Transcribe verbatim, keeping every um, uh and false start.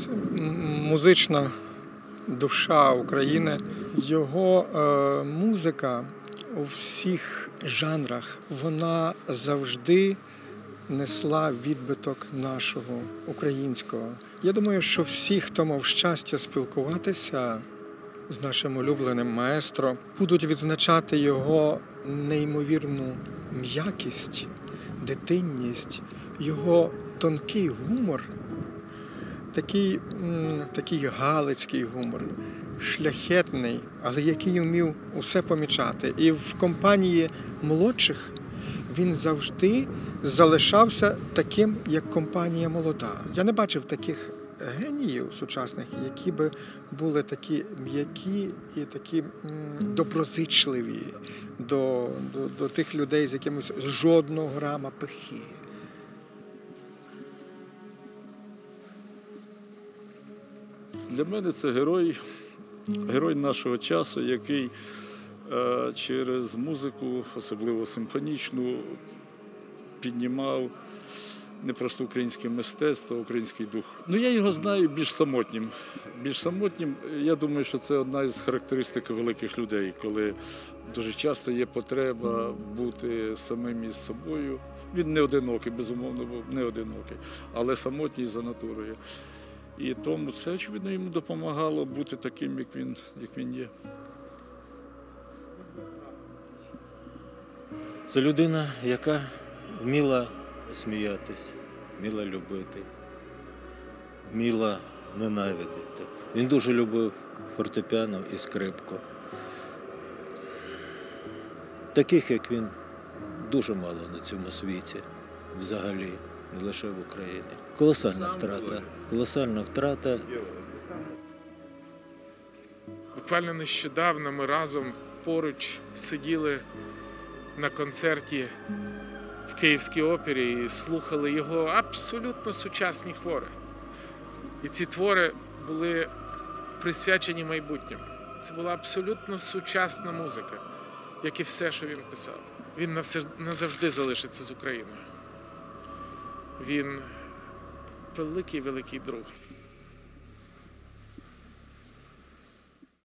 Це музична душа України. Його е, музика у всіх жанрах, вона завжди несла відбиток нашого, українського. Я думаю, що всі, хто мав щастя спілкуватися з нашим улюбленим маестро, будуть відзначати його неймовірну м'якість, дитинність, його тонкий гумор, такий, такий галицький гумор, шляхетний, але який вмів усе помічати. І в компанії молодших він завжди залишався таким, як компанія молода. Я не бачив таких геніїв сучасних, які би були такі м'які і такі доброзичливі до, до, до тих людей з якимось жодного грама пихи. Для мене це герой, герой нашого часу, який е, через музику, особливо симфонічну, піднімав не просто українське мистецтво, а український дух. Ну, я його знаю більш самотнім. Більш самотнім, я думаю, що це одна із характеристик великих людей, коли дуже часто є потреба бути самим із собою. Він не одинокий, безумовно, був не одинокий, але самотній за натурою. І тому це, очевидно, йому допомагало бути таким, як він, як він є. Це людина, яка вміла сміятись, вміла любити, вміла ненавидити. Він дуже любив фортепіано і скрипку. Таких, як він, дуже мало на цьому світі, взагалі, не лише в Україні. Колосальна втрата, колосальна втрата. Буквально нещодавно ми разом поруч сиділи на концерті в Київській опері і слухали його абсолютно сучасні твори. І ці твори були присвячені майбутньому. Це була абсолютно сучасна музика, як і все, що він писав. Він назавжди залишиться з Україною. Він великий-великий друг.